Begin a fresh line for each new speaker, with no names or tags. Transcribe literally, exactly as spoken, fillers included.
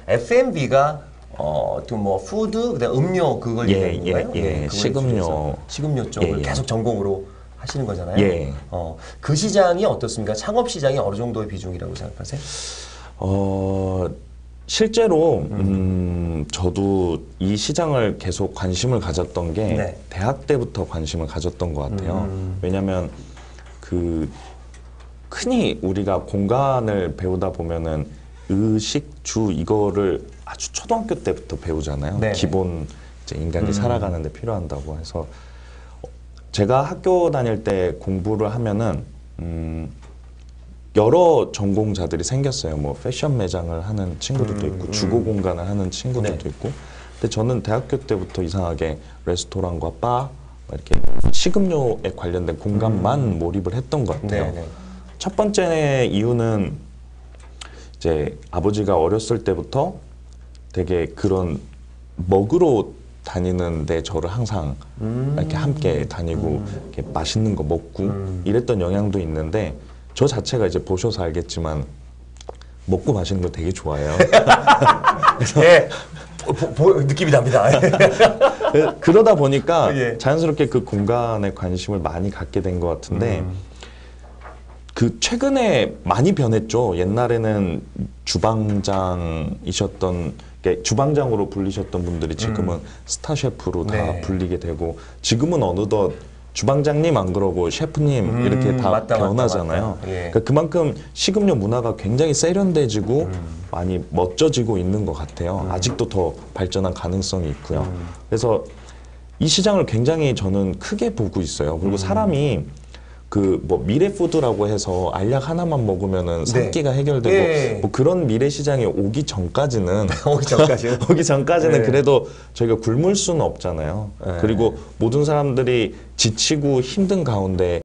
에프 앤 비가 어, 또 뭐 푸드, 그다음 음료 그걸
예,
얘기하는 건가요?
예, 예.
그거에
식음료.
비해서 식음료 쪽을
예, 예.
계속 전공으로 하시는 거잖아요.
예.
어, 그 시장이 어떻습니까? 창업 시장이 어느 정도의 비중이라고 생각하세요?
어, 실제로 음, 저도 이 시장을 계속 관심을 가졌던 게
네.
대학 때부터 관심을 가졌던 것 같아요.
음.
왜냐하면 그 흔히 우리가 공간을 배우다 보면은 의식, 주 이거를 아주 초등학교 때부터 배우잖아요.
네네.
기본 이제 인간이
음.
살아가는데 필요한다고 해서 제가 학교 다닐 때 공부를 하면은 음, 여러 전공자들이 생겼어요. 뭐 패션 매장을 하는 친구들도
음,
있고
음.
주거 공간을 하는 친구들도
네.
있고. 근데 저는 대학교 때부터 이상하게 레스토랑과 바 이렇게 식음료에 관련된 공간만 몰입을 했던 것 같아요.
음. 네네.
첫 번째 이유는 이제 아버지가 어렸을 때부터 되게 그런 먹으러 다니는데 저를 항상
음.
이렇게 함께 다니고
음.
이렇게 맛있는 거 먹고
음.
이랬던 영향도 있는데 저 자체가 이제 보셔서 알겠지만 먹고 마시는 걸 되게 좋아해요.
예, 보, 보, 느낌이 납니다.
그- 그러다 보니까
예.
자연스럽게 그 공간에 관심을 많이 갖게 된 것 같은데
음.
그 최근에 많이 변했죠. 옛날에는 주방장이셨던 게 주방장으로 불리셨던 분들이 지금은
음.
스타 셰프로 다
네.
불리게 되고 지금은 어느덧 주방장님 안 그러고 셰프님
음,
이렇게 다
맞다, 맞다,
변하잖아요.
맞다. 예.
그러니까 그만큼 식음료 문화가 굉장히 세련돼지고
음.
많이 멋져지고 있는 것 같아요. 아직도 더 발전한 가능성이 있고요.
음.
그래서 이 시장을 굉장히 저는 크게 보고 있어요.
음.
그리고 사람이 그 뭐 미래 푸드라고 해서 알약 하나만 먹으면은 삼기가 해결되고
예.
뭐 그런 미래 시장에 오기 전까지는
오기 전까지는.
오기 전까지는
네.
그래도 저희가 굶을 수는 없잖아요.
네.
그리고 모든 사람들이 지치고 힘든 가운데